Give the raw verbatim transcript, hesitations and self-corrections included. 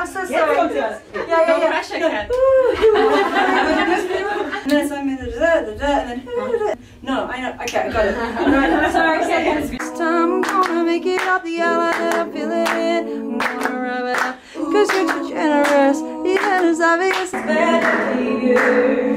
I'm so sorry. Yeah, yeah, yeah. No pressure, Kat. And then I'm in the da da da and then no, I know. Okay, I got it. Right, sorry, okay. This time I'm gonna make it up the alley that I'm feeling. I'm gonna rub it up, cause you're too generous. Even as obvious as better for you.